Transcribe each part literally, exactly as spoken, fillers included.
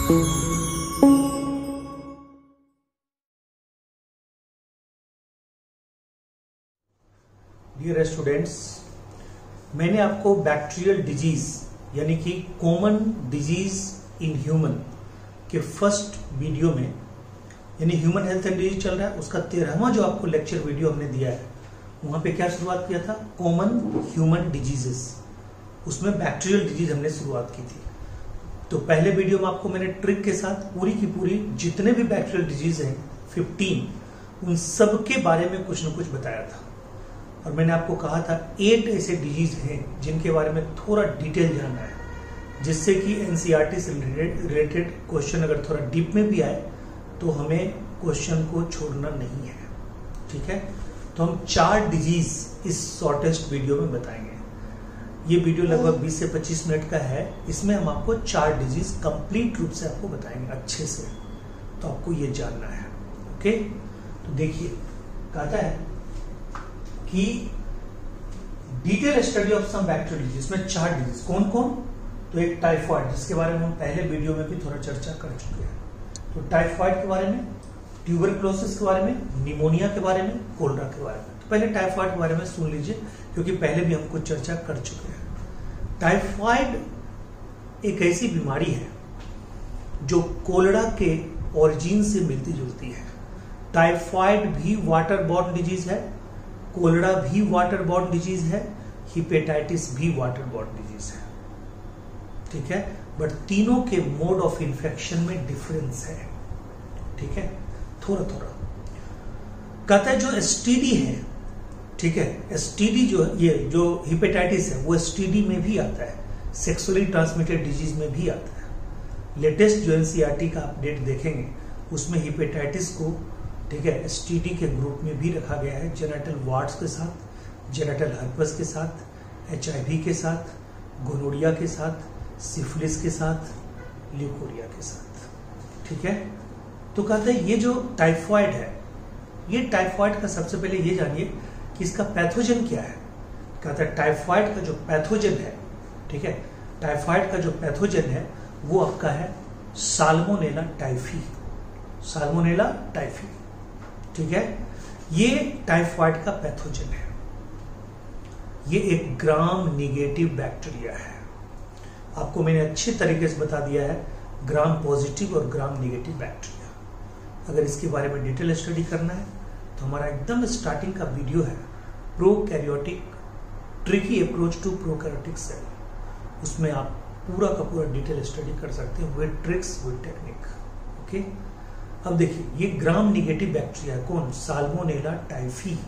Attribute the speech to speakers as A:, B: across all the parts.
A: Dear students, मैंने आपको bacterial disease यानी कि कॉमन डिजीज इन ह्यूमन के फर्स्ट वीडियो में, यानी ह्यूमन हेल्थ एंड डिजीज चल रहा है, उसका तेरहवां जो आपको लेक्चर वीडियो हमने दिया है, वहां पे क्या शुरुआत किया था? Common human diseases. उसमें बैक्टीरियल डिजीज हमने शुरुआत की थी। तो पहले वीडियो में आपको मैंने ट्रिक के साथ पूरी की पूरी जितने भी बैक्टीरियल डिजीज हैं फिफ्टीन, उन सब के बारे में कुछ न कुछ बताया था। और मैंने आपको कहा था एट ऐसे डिजीज हैं जिनके बारे में थोड़ा डिटेल जानना है, जिससे कि एनसीईआरटी से रिलेटेड क्वेश्चन अगर थोड़ा डीप में भी आए तो हमें क्वेश्चन को छोड़ना नहीं है। ठीक है, तो हम चार डिजीज इस शॉर्टेस्ट वीडियो में बताएंगे। ये वीडियो लगभग बीस से पच्चीस मिनट का है। इसमें हम आपको चार डिजीज कंप्लीट रूप से आपको बताएंगे अच्छे से, तो आपको ये जानना है। ओके, तो देखिए कहता है कि detail study of some bacterial disease में चार डिजीज कौन कौन? तो एक टाइफॉइड, जिसके बारे में हम पहले वीडियो में भी थोड़ा चर्चा कर चुके हैं। तो टाइफॉइड के बारे में, ट्यूबरक्लोसिस के बारे में, निमोनिया के बारे में, कोलरा के बारे में। तो पहले टाइफॉइड के बारे में सुन लीजिए, क्योंकि पहले भी हम कुछ चर्चा कर चुके हैं। टाइफॉइड एक ऐसी बीमारी है जो कोलरा के ओरिजिन से मिलती जुलती है। टाइफॉइड भी वाटर बॉर्न डिजीज है, कोलरा भी वाटर बॉर्न डिजीज है, हिपेटाइटिस भी वाटर बॉर्न डिजीज है। ठीक है, बट तीनों के मोड ऑफ इन्फेक्शन में डिफरेंस है। ठीक है, थोड़ा थोड़ा कहता है जो एसटीडी है, ठीक है, एसटीडी जो ये जो हिपेटाइटिस है वो एसटीडी में भी आता है, सेक्सुअली ट्रांसमिटेड डिजीज में भी आता है। लेटेस्ट जो एनसीईआरटी का अपडेट देखेंगे उसमें हिपेटाइटिस को, ठीक है, एसटीडी के ग्रुप में भी रखा गया है, जेनेटल वार्ड्स के साथ, जेनेटल हर्पस के साथ, एचआईवी के साथ, गोनोरिया के साथ, सिफिलिस के साथ, ल्यूकोरिया के साथ। ठीक है, तो कहते हैं ये जो टाइफॉइड है, ये टाइफॉइड का सबसे पहले ये जानिए कि इसका पैथोजन क्या है। कहता है टाइफॉइड का जो पैथोजन है, ठीक है, टाइफॉइड का जो पैथोजन है वो आपका है साल्मोनेला टाइफी। साल्मोनेला टाइफी, ठीक है, ये टाइफॉइड का पैथोजन है। ये एक ग्राम निगेटिव बैक्टीरिया है। आपको मैंने अच्छे तरीके से बता दिया है ग्राम पॉजिटिव और ग्राम निगेटिव बैक्टीरिया। अगर इसके बारे में डिटेल स्टडी करना है तो हमारा एकदम स्टार्टिंग का वीडियो है, prokaryotic tricky approach to prokaryotic cell. उसमें आप पूरा का पूरा डिटेल स्टडी कर सकते हैं with tricks with technique. Okay, अब देखिए ये ग्राम निगेटिव बैक्टीरिया कौन? Salmonella typhi.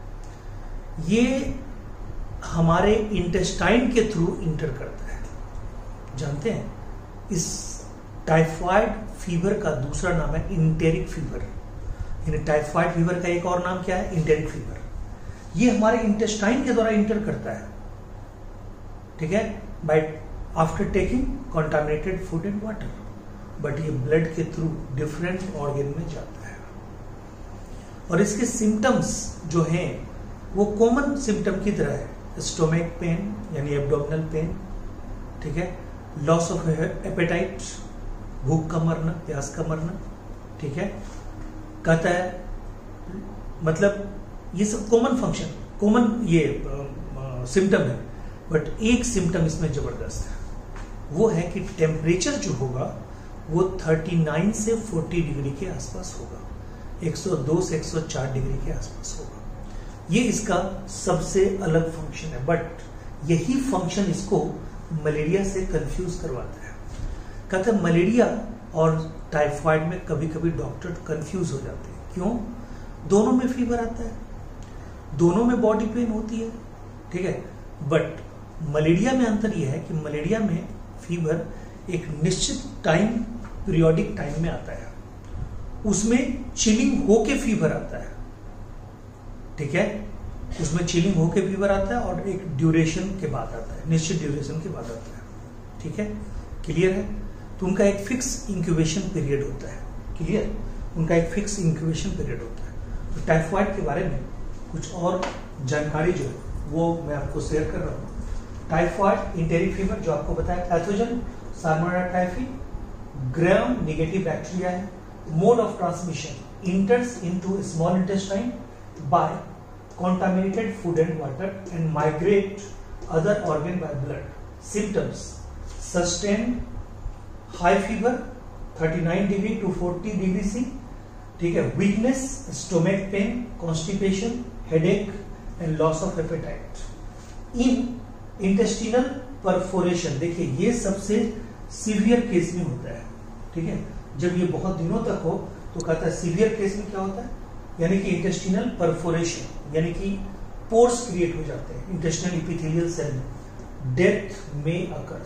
A: ये हमारे इंटेस्टाइन के थ्रू इंटर करता है। जानते हैं इस टाइफॉइड फीवर का दूसरा नाम है इंटेरिक फीवर। यानी टाइफॉइड फीवर का एक और नाम क्या है? Enteric fever. ये हमारे इंटेस्टाइन के द्वारा इंटर करता है, ठीक है, by after taking contaminated food and water. But ये ब्लड के थ्रू डिफरेंट ऑर्गन में जाता है। और इसके सिम्टम्स जो हैं वो कॉमन सिम्टम की तरह है, स्टोमक पेन यानी एब्डोमिनल पेन, ठीक है, लॉस ऑफ एपेटाइट, भूख का मरना, प्यास का मरना, ठीक है। कहता है मतलब ये सब कॉमन फंक्शन, कॉमन ये सिम्टम है। बट एक सिम्टम इसमें जबरदस्त है, वो है कि टेम्परेचर जो होगा वो उनतालीस से चालीस डिग्री के आसपास होगा, एक सौ दो से एक सौ चार डिग्री के आसपास होगा। ये इसका सबसे अलग फंक्शन है। बट यही फंक्शन इसको मलेरिया से कंफ्यूज करवाता है। कहते हैं मलेरिया और टाइफॉइड में कभी कभी डॉक्टर कंफ्यूज हो जाते हैं। क्यों? दोनों में फीवर आता है, दोनों में बॉडी पेन होती है, ठीक है। बट मलेरिया में अंतर यह है कि मलेरिया में फीवर एक निश्चित टाइम, पीरियोडिक टाइम में आता है, उसमें चिलिंग होके फीवर आता है, ठीक है, उसमें चिलिंग होके फीवर आता है और एक ड्यूरेशन के बाद आता है, निश्चित ड्यूरेशन के बाद आता है, ठीक है, क्लियर है। तो उनका एक फिक्स इंक्यूबेशन पीरियड होता है, क्लियर, उनका एक फिक्स इंक्यूबेशन पीरियड होता है। तो टाइफॉइड के बारे में कुछ और जानकारी जो है वो मैं आपको शेयर कर रहा हूँ। टाइफॉइड इंटेरिक फीवर जो आपको बताया, pathogen salmonella typhi, gram negative bacteria है। Mode of transmission enters into small intestine by contaminated food and water and migrate other organ by blood. Symptoms: sustained high fever thirty-nine degree to forty degree C, ठीक है, weakness, stomach pain, constipation, headache and loss of appetite. In intestinal perforation, देखिए ये सबसे severe case में होता है, ठीक है। जब ये बहुत दिनों तक हो तो कहता है सीवियर केस में क्या होता है, यानी कि इंटेस्टिनल परफोरेशन, यानी कि पोर्स क्रिएट हो जाते हैं इंटेस्टिनल इपिथेलियल सेल में। डेथ में अकर्स।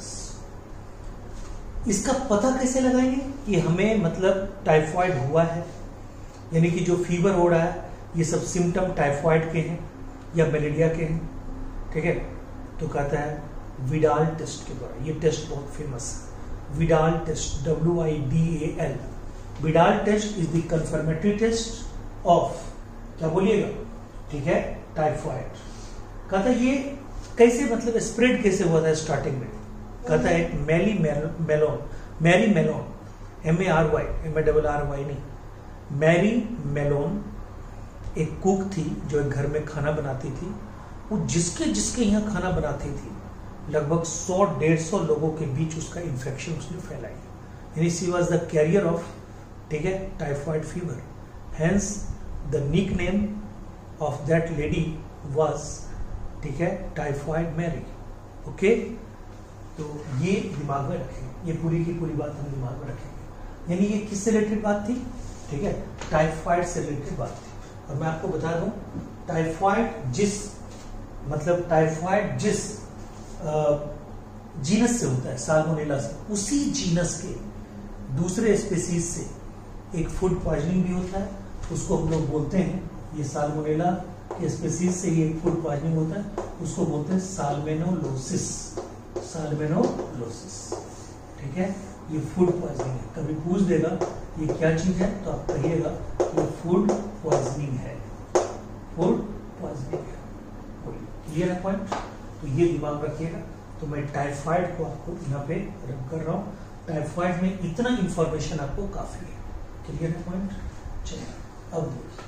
A: इसका पता कैसे लगाएंगे कि हमें मतलब टाइफाइड हुआ है, यानी कि जो फीवर हो रहा है ये सब सिम्टम टाइफाइड के हैं या मलेरिया के हैं, ठीक है। तो कहता है विडाल टेस्ट के द्वारा। ये टेस्ट बहुत फेमस है, Widal test, W I D A L. Widal test is the confirmatory test of, क्या बोलिएगा, ठीक है, टाइफाइड। कहता है ये कैसे मतलब स्प्रेड कैसे हुआ था स्टार्टिंग में। कहता है Mary Mallon, Mary Mallon, M A R Y, M A double R Y नहीं, मैरी मेलोन एक कुक थी जो एक घर में खाना बनाती थी। वो जिसके जिसके यहाँ खाना बनाती थी लगभग सौ डेढ़ सौ लोगों के बीच उसका इन्फेक्शन उसने फैलाई, यानी she was the carrier of, ठीक है, typhoid fever. Hence the nick name of that lady was, ठीक है, टाइफाइड मैरी। ओके, तो ये दिमाग में रखेंगे, ये पूरी की पूरी बात हम दिमाग में रखेंगे। यानी ये किससे रिलेटेड बात थी, ठीक है, टाइफाइड से रिलेटेड बात थी। और मैं आपको बता दूं टाइफाइड जिस मतलब टाइफाइड जिस जीनस से होता है, साल्मोनेला से, उसी जीनस के दूसरे स्पीसीज से एक फूड पॉइजनिंग भी होता है, उसको हम लोग बोलते हैं, ये साल्मोनेला के स्पीसीज से ये फूड पॉइजनिंग होता है, उसको बोलते हैं साल्मेनोलोसिस, साल्मेनोलोसिस, ठीक है। ये फूड पॉइजनिंग है। कभी पूछ देगा ये क्या चीज है तो आप कहिएगा ये फूड पॉइजनिंग है, फूड पॉइजनिंग है। क्लियर है पॉइंट? तो ये दिमाग रखिएगा। तो मैं टाइफाइड को आपको यहाँ पे रख कर रहा हूँ। टाइफाइड में इतना इंफॉर्मेशन आपको काफी है। क्लियर है पॉइंट? चलिए अब देखिए,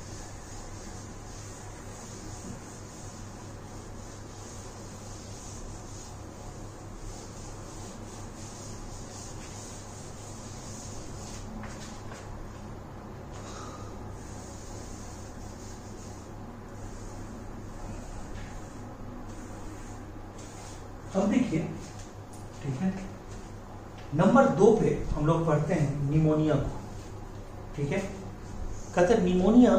A: अब देखिए, ठीक है, नंबर दो पे हम लोग पढ़ते हैं निमोनिया को, ठीक है। कहते हैं निमोनिया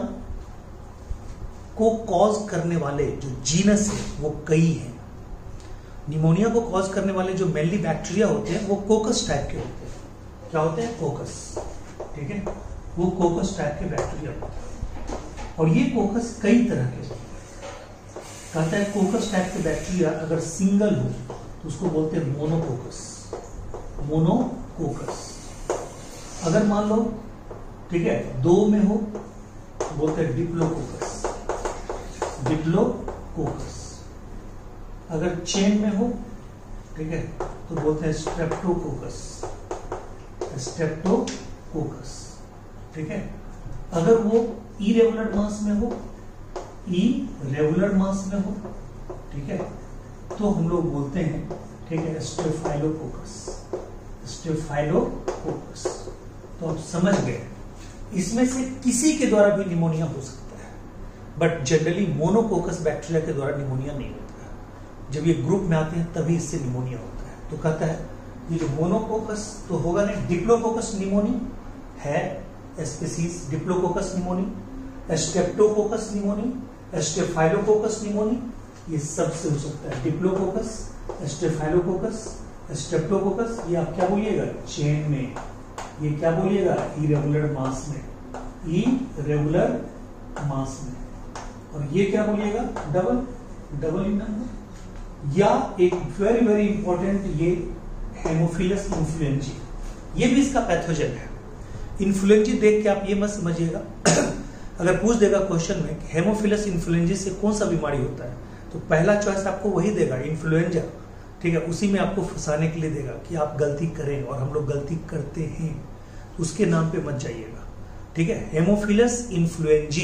A: को कॉज करने वाले जो जीनस है वो कई हैं। निमोनिया को कॉज करने वाले जो मेनली बैक्टीरिया होते हैं वो कोकस टाइप के होते हैं। क्या होते हैं? कोकस, ठीक है, वो कोकस टाइप के बैक्टीरिया होते हैं। और ये कोकस कई तरह के होते हैं। कहता है कोकस टाइप के बैक्टीरिया अगर सिंगल हो तो उसको बोलते हैं मोनोकोकस, मोनोकोकस। अगर मान लो, ठीक है, दो में हो तो बोलते हैं डिप्लोकोकस, डिप्लोकोकस। अगर चेन में हो, ठीक है, तो बोलते हैं स्ट्रेप्टोकोकस, स्ट्रेप्टोकोकस, ठीक है। अगर वो इरेगुलर मास में हो, इरेगुलर मास में हो, ठीक है, तो हम लोग बोलते हैं, ठीक है, स्टेफाइलोकोकस, स्टेफाइलोकोकस। तो आप समझ गए, इसमें से किसी के द्वारा भी निमोनिया हो सकता है, बट जनरली मोनोकोकस बैक्टीरिया के द्वारा निमोनिया नहीं होता है। जब ये ग्रुप में आते हैं तभी इससे निमोनिया होता है। तो कहता है ये जो मोनोकोकस तो होगा नहीं, डिप्लोकोकस निमोनी है species, diplococcus pneumoniae, streptococcus pneumoniae, staphylococcus pneumoniae, ये सबसे हो सकता है। डिप्लोकोकस, स्टेफाइलोकोकस, स्ट्रेप्टोकोकस, ये आप क्या बोलिएगा? चेन में। ये क्या बोलिएगा? इरेगुलर मास में, इरेगुलर मास में। और ये क्या बोलिएगा? Double, double in number. या एक वेरी वेरी इंपॉर्टेंट, ये हेमोफिलस इन्फ्लुएंजी, ये भी इसका पैथोजन है। इन्फ्लुएंजी देख के आप ये मत समझिएगा अगर पूछ देगा क्वेश्चन में हेमोफिलस इन्फ्लुएंजा से कौन सा बीमारी होता है, तो पहला चॉइस आपको वही देगा, इन्फ्लुएंजा। ठीक है, उसी में आपको फंसाने के लिए देगा कि आप गलती करें, और हम लोग गलती करते हैं, उसके नाम पे मत जाइएगा। ठीक है, हेमोफिलस इन्फ्लुएंजी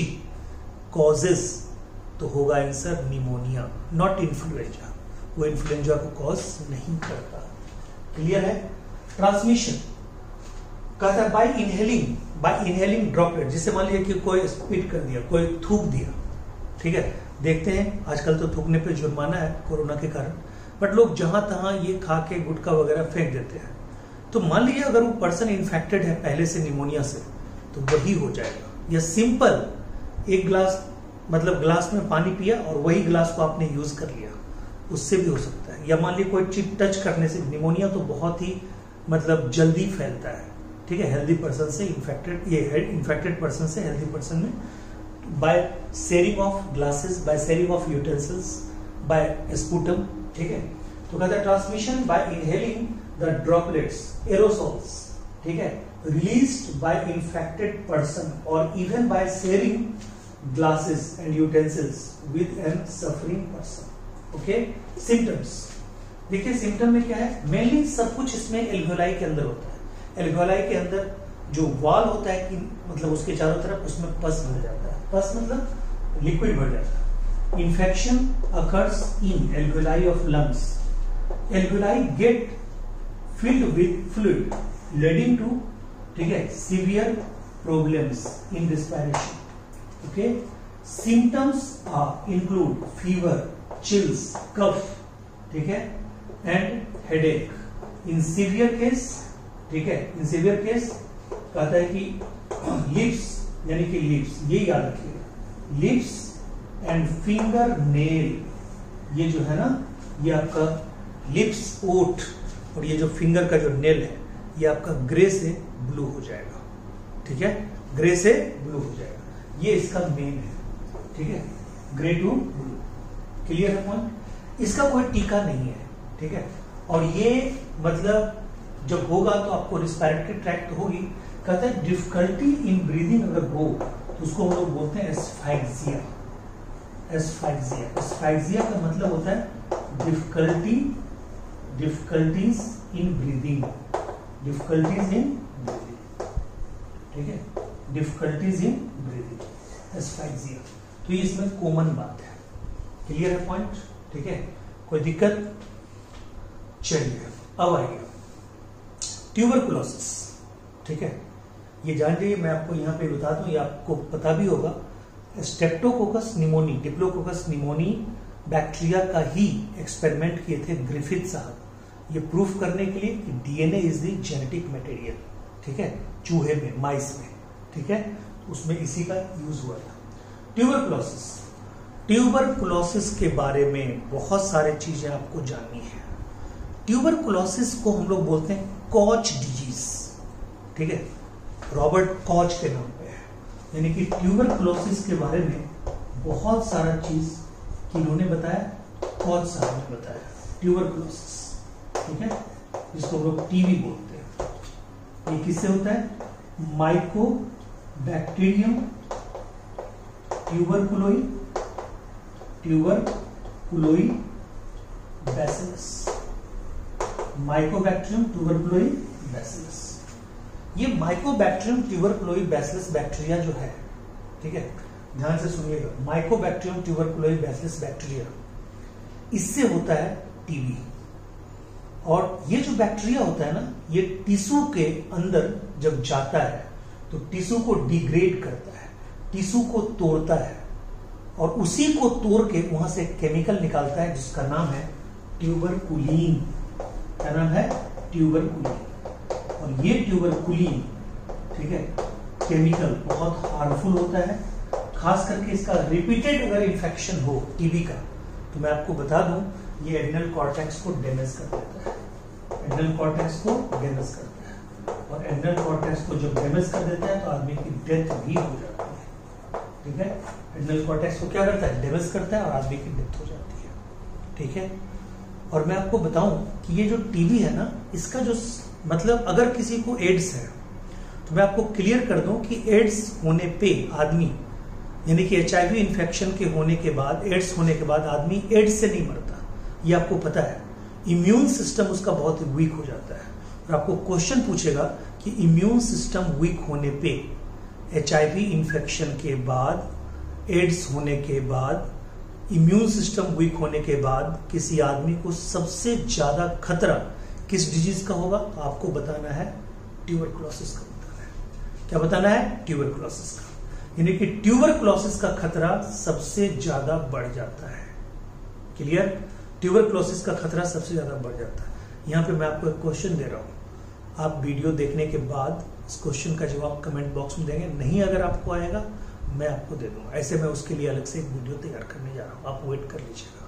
A: कॉजेस, तो होगा आंसर निमोनिया, नॉट इन्फ्लुएंजा। वो इन्फ्लुएंजा को कॉज नहीं करता। क्लियर है? ट्रांसमिशन कहता है by inhaling, by inhaling droplet, जिससे मान लिया कि कोई स्पिट कर दिया, कोई थूक दिया। ठीक है, देखते हैं आजकल तो थूकने पे जुर्माना है कोरोना के कारण, बट लोग जहां तहां ये खा के गुटखा वगैरह फेंक देते हैं। तो मान लीजिए अगर वो पर्सन इन्फेक्टेड है पहले से निमोनिया से, तो वही हो जाएगा। या सिंपल एक ग्लास, मतलब ग्लास में पानी पिया और वही ग्लास को आपने यूज कर लिया, उससे भी हो सकता है। या मान लीजिए कोई चीज टच करने से, निमोनिया तो बहुत ही मतलब जल्दी फैलता है। ठीक है, हेल्दी पर्सन से इन्फेक्टेड, ये इन्फेक्टेड पर्सन से हेल्दी पर्सन में, by sharing of glasses, by sharing of utensils, by sputum. ठीक है, तो कहता है transmission by inhaling the droplets, aerosols, ठीक है, रिलीज्ड बाय इन्फेक्टेड पर्सन और even by sharing glasses and utensils with an suffering person. Okay, symptoms देखिए, symptom में क्या है, मेनली सब कुछ इसमें एल्वेओलाई के अंदर होता है। एल्वेओलाई के अंदर जो वॉल होता है कि मतलब उसके चारों तरफ, उसमें पस भर जाता है। पस मतलब लिक्विड भर जाता है। Infection occurs in alveoli of lungs. Alveoli get filled with fluid leading to, ठीक है, severe problems in respiration. Okay, symptoms are include fever, chills, cough, ठीक है, and headache. In severe case, ठीक है, इन सीवियर केस कहता है कि lips, यानी कि लिप्स, ये याद रखिएगा, लिप्स एंड फिंगर नेल, ये जो है ना, ये आपका लिप्स, ओठ, और ये जो फिंगर का जो नेल है, ये आपका ग्रे से ब्लू हो जाएगा। ठीक है, ग्रे से ब्लू हो जाएगा, ये इसका मेन है। ठीक है, ग्रे टू ब्लू। क्लियर है पॉइंट? इसका कोई टीका नहीं है। ठीक है, और ये मतलब जब होगा तो आपको रिस्पिरेटरी ट्रैक्ट तो होगी। कहते हैं डिफिकल्टी इन ब्रीदिंग अगर हो तो उसको हम लोग बोलते हैं एस्फाइक्सिया। एस्फाइक्सिया, एस्फाइक्सिया का मतलब होता है difficulty, difficulties in breathing, difficulties in breathing. ठीक है, डिफिकल्टीज इन ब्रीदिंग, एस्फाइक्सिया। तो ये इसमें कॉमन बात है। क्लियर है पॉइंट? ठीक है, कोई दिक्कत? चलिए अब आइए ट्यूबरकुलोसिस। ठीक है, ये जान जाइए, मैं आपको यहाँ पे बता दूं, ये आपको पता भी होगा, streptococcus pneumoniae, diplococcus pneumoniae bacteria का ही एक्सपेरिमेंट किए थे ग्रिफिथ साहब, ये प्रूफ करने के लिए कि DNA is the genetic material. ठीक है, चूहे में, माइस में। ठीक है, उसमें इसी का यूज हुआ था। ट्यूबरकुलोसिस, ट्यूबरकुलोसिस के बारे में बहुत सारे चीजें आपको जाननी है। ट्यूबरकुलोसिस को हम लोग बोलते हैं कॉच डिजीज। ठीक है, रॉबर्ट कॉच के नाम पे है। यानी कि ट्यूबरकुलोसिस के बारे में बहुत सारा चीज किन्होंने बताया, कॉच साहब ने बताया। ट्यूबरकुलोसिस, ठीक है, जिसको हम लोग टीबी बोलते हैं। ये किससे होता है? Mycobacterium tuberculi, tuberculi bacillus, mycobacterium tuberculi bacillus. ये माइकोबैक्टीरियम ट्यूबरकुलोई बैसिलस बैक्टीरिया जो है, ठीक है, ध्यान से सुनिएगा, माइकोबैक्टीरियम ट्यूबरकुलोई बैसिलस बैक्टीरिया, इससे होता है टीबी। और ये जो बैक्टीरिया होता है ना, ये टिश्यू के अंदर जब जाता है तो टिश्यू को डिग्रेड करता है, टिश्यू को तोड़ता है, और उसी को तोड़ के वहां से केमिकल निकालता है जिसका नाम है ट्यूबरकुलिन। क्या नाम है? ट्यूबरकुलिन। और ये ट्यूबरकुलिन, ठीक है, केमिकल बहुत हार्मफुल होता है। खास करके इसका रिपीटेड अगर इन्फेक्शन हो टीबी का, तो मैं आपको बता दूं, ये एड्रेनल कॉर्टेक्स को डैमेज कर देता है, एड्रेनल कॉर्टेक्स को डैमेज करता है। और एड्रेनल कॉर्टेक्स को जब डैमेज कर देता है तो आदमी की डेथ भी हो जाती है। ठीक है, एड्रेनल कॉर्टेक्स को क्या करता है? डैमेज करता है और आदमी की डेथ हो जाती है। ठीक है, और मैं आपको बताऊं कि ये जो टीबी है ना, इसका जो मतलब अगर किसी को एड्स है, तो मैं आपको क्लियर कर दूं कि एड्स होने पे आदमी, यानी कि एचआईवी इन्फेक्शन के होने के बाद, एड्स होने के बाद आदमी एड्स से नहीं मरता, ये आपको पता है। इम्यून सिस्टम उसका बहुत वीक हो जाता है। और आपको क्वेश्चन पूछेगा कि इम्यून सिस्टम वीक होने पे एचआईवी इन्फेक्शन के बाद, एड्स होने के बाद, इम्यून सिस्टम वीक होने के बाद किसी आदमी को सबसे ज्यादा खतरा किस डिजीज का होगा? आपको बताना है ट्यूबरकुलोसिस का बताना है। क्या बताना है? ट्यूबरकुलोसिस का। यानी कि ट्यूबरकुलोसिस का खतरा सबसे ज्यादा बढ़ जाता है। क्लियर? ट्यूबरकुलोसिस का खतरा सबसे ज्यादा बढ़ जाता है। यहां पे मैं आपको एक क्वेश्चन दे रहा हूं, आप वीडियो देखने के बाद इस क्वेश्चन का जवाब कमेंट बॉक्स में देंगे। नहीं अगर आपको आएगा मैं आपको दे दूंगा। ऐसे मैं उसके लिए अलग से एक वीडियो तैयार करने जा रहा हूं, आप वेट कर लीजिएगा।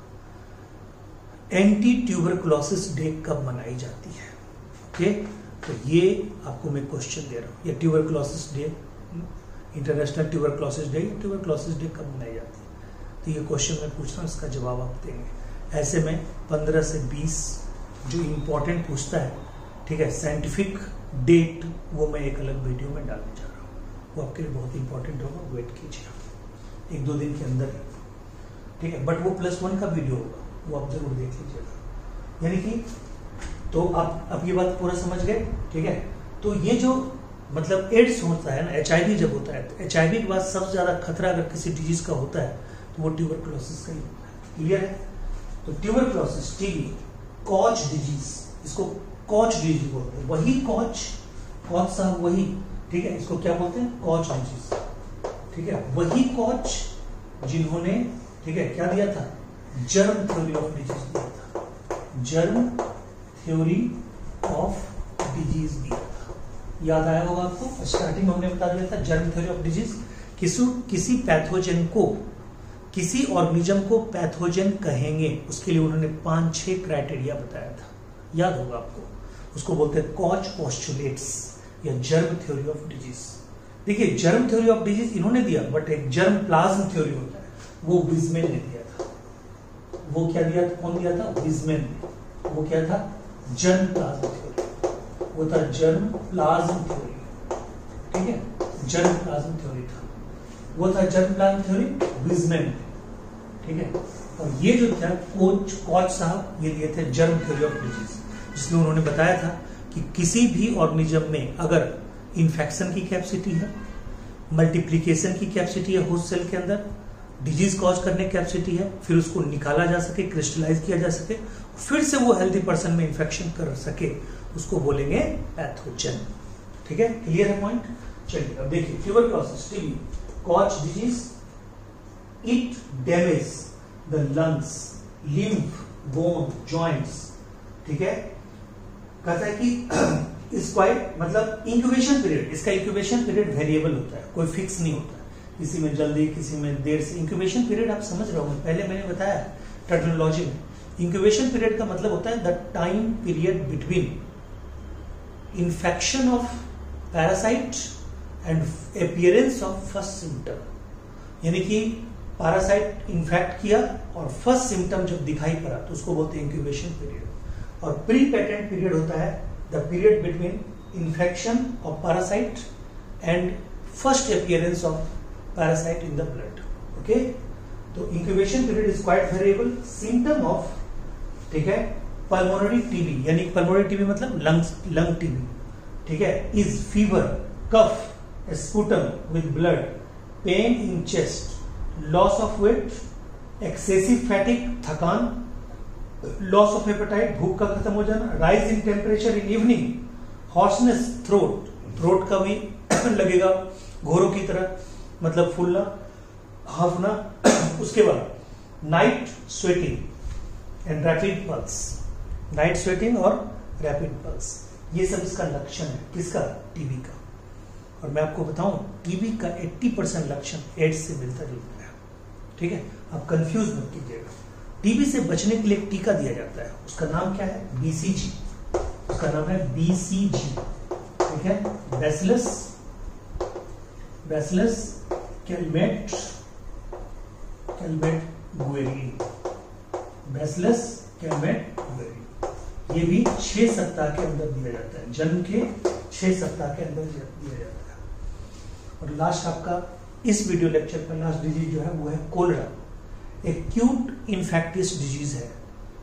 A: एंटी ट्यूबरकुलोसिस डे कब मनाई जाती है? ओके, तो ये आपको मैं क्वेश्चन दे रहा हूं। ये tuberculosis day, international tuberculosis day, tuberculosis day कब मनाई जाती है? तो ये क्वेश्चन मैं पूछ रहा हूं, इसका जवाब आप देंगे। ऐसे में पंद्रह से बीस जो इंपॉर्टेंट पूछता है, ठीक है, साइंटिफिक डेट, वो मैं एक अलग वीडियो में डालने जा रहा हूँ। वो आपके लिए बहुत इंपॉर्टेंट होगा, वेट कीजिए एक दो दिन के अंदर ही, ठीक है। बट वो प्लस वन का वीडियो होगा, वो आप जरूर देख लीजिएगा। यानी कि तो आप अब ये बात पूरा समझ गए, ठीक है। तो ये जो मतलब एड्स होता है ना, एचआईवी जब होता है, तो एचआईवी के बाद सबसे ज्यादा खतरा अगर किसी डिजीज का होता है तो वो ट्यूबरकुलोसिस का ही होता है। क्लियर है? तो ट्यूबरकुलोसिस, टीबी, कॉच डिजीज, इसको कॉच डिजीज बोलते हैं। वही कॉच, कॉच साहब वही, ठीक है, इसको क्या बोलते हैं? कॉच डिजीज, ठीक है। वही कॉच जिन्होंने, ठीक है, क्या दिया था? जर्म थ्योरी ऑफ डिजीज दिया था। जर्म थ्योरी ऑफ डिजीज दिया था। याद आया होगा आपको? स्टार्टिंग में हमने बता दिया था जर्म थ्योरी ऑफ डिजीज। किसी किसी पैथोजन को, किसी ऑर्गेनिज्म को पैथोजन कहेंगे, उसके लिए उन्होंने पांच छह क्राइटेरिया बताया था। याद होगा आपको? उसको बोलते हैं कॉच पोस्टुलेट्स या जर्म थ्योरी ऑफ डिजीज। देखिए, जर्म थ्योरी ऑफ डिजीज इन्होंने दिया, बट एक जर्म प्लाज्म थ्योरी होता है, वो विजमेन ने दिया था। वो क्या दिया था? कौन दिया था? विजमेन ने। वो क्या था? Germ plasm theory. वो था जर्म प्लाज्म थ्योरी, ठीक है, जर्म प्लाज्म थ्योरी था। वो था जर्म प्लाज्म थ्योरी, विजमेन, ठीक है। और ये जो था कोच कॉच साहब, ये दिए थे जर्म थ्योरी ऑफ डिजीज, जिसमें उन्होंने बताया था कि किसी भी ऑर्गेनिज्म में अगर इन्फेक्शन की कैपेसिटी है, मल्टीप्लिकेशन की कैपेसिटी है होस्ट सेल के अंदर, डिजीज कॉज करने की कैपेसिटी है, फिर उसको निकाला जा सके, क्रिस्टलाइज किया जा सके, फिर से वो हेल्दी पर्सन में इन्फेक्शन कर सके, उसको बोलेंगे पैथोजन। ठीक है, क्लियर है पॉइंट? चलिए अब देखिए, tuberculosis, TB, Koch disease, it damage the lungs, lymph, bone, joints, ठीक है। कहता है कि इस क्वाइट मतलब इंक्यूबेशन पीरियड, इसका इंक्यूबेशन पीरियड वेरिएबल होता है, कोई फिक्स नहीं होता, किसी में जल्दी किसी में देर से। इंक्यूबेशन पीरियड आप समझ रहे हो, पहले मैंने बताया टर्मिनोलॉजी में। इंक्यूबेशन पीरियड का मतलब होता है the time period between infection of parasite and appearance of first symptom. यानी कि पैरासाइट इन्फेक्ट किया और फर्स्ट सिम्टम जब दिखाई पड़ा तो उसको बोलते हैं इंक्यूबेशन पीरियड। और प्री पेटेंट पीरियड होता है the period between infection of parasite and first appearance of parasite in the blood. Okay, तो incubation period is quite variable. Symptom of, ठीक है, पल्मोनरी टीबी, यानी पल्मोनरी टीबी मतलब lungs lung TB, ठीक है, is fever, cough, sputum with blood, pain in chest, loss of weight, excessive fatigue, थकान, loss of appetite, भूख का खत्म हो जाना, rise in temperature in evening, hoarseness, throat, throat का भी लगेगा घोरों की तरह, मतलब फूलना, हाफना। उसके बाद night sweating and rapid pulse, night sweating और रैपिड पल्स, ये सब इसका लक्षण है। किसका? टीबी का। और मैं आपको बताऊं, टीबी का अस्सी परसेंट लक्षण एड्स से मिलता जुलता है। ठीक है, आप कंफ्यूज मत कीजिएगा। टीबी से बचने के लिए एक टीका दिया जाता है, उसका नाम क्या है? बीसीजी। उसका नाम है बीसीजी, ठीक है, bacillus bacillus Calmette Calmette Guerin, bacillus Calmette Guerin. ये भी छह सप्ताह के अंदर दिया जाता है, जन्म के छह सप्ताह के अंदर दिया जाता है। और लास्ट आपका इस वीडियो लेक्चर का लास्ट डिजीज जो है वो है कोलेरा। एक्यूट इन्फेक्टियस डिजीज है,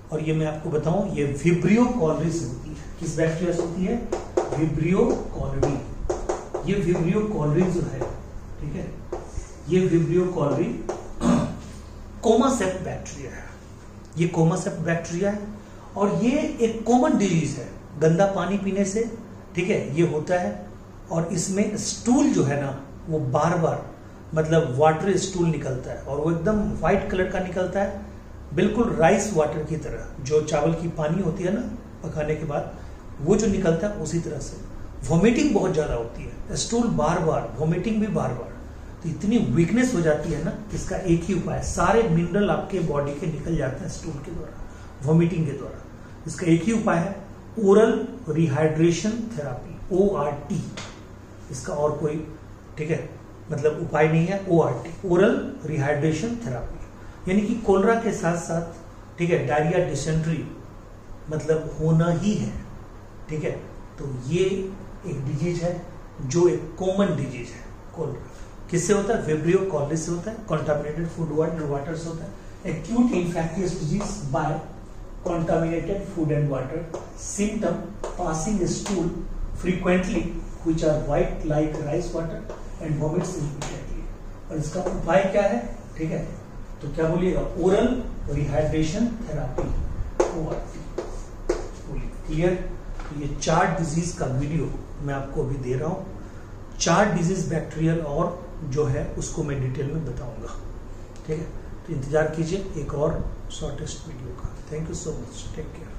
A: और ये मैं आपको बताऊं, ये विब्रियो कॉलरी से होती है। किस बैक्टीरिया से होती है? Vibrio cholerae. ये विब्रियो कॉलरी जो है, ठीक है, ये विब्रियो कॉलरी कोमासेप्ट बैक्टीरिया है। ये कोमासेप्ट बैक्टीरिया है और ये एक कॉमन डिजीज है गंदा पानी पीने से, ठीक है, ये होता है। और इसमें स्टूल जो है ना वो बार बार मतलब वाटर स्टूल निकलता है और वो एकदम व्हाइट कलर का निकलता है, बिल्कुल राइस वाटर की तरह। जो चावल की पानी होती है ना पकाने के बाद, वो जो निकलता है उसी तरह से। वॉमिटिंग बहुत ज्यादा होती है, स्टूल बार बार, वॉमिटिंग भी बार बार। तो इतनी वीकनेस हो जाती है ना, इसका एक ही उपाय है, सारे मिनरल आपके बॉडी के निकल जाते हैं स्टूल के द्वारा, वॉमिटिंग के द्वारा। इसका एक ही उपाय है, oral rehydration therapy, O R T. इसका और कोई, ठीक है, मतलब उपाय नहीं है, O R T, oral rehydration therapy. यानी कि कोलरा के साथ साथ, ठीक है, डायरिया, डिसेंट्री मतलब होना ही है, ठीक है। तो ये एक डिजीज है जो एक कॉमन डिजीज है कोलरा। किससे होता है? विब्रियो कॉलरी से होता है, कॉन्टामिनेटेड फूड वाटर वाटर से होता है। Acute infectious disease by contaminated food and water, symptom passing stool frequently which are white like rice water and vomits immediately. और इसका उपाय क्या है? ठीक है, तो क्या बोलिएगा? Oral rehydration therapy, O R T. Clear? तो ये चार डिजीज का वीडियो मैं आपको अभी दे रहा हूं। चार डिजीज बैक्टीरियल और जो है उसको मैं डिटेल में बताऊंगा, ठीक है। तो इंतजार कीजिए एक और शॉर्टेस्ट वीडियो का। Thank you so much, take care.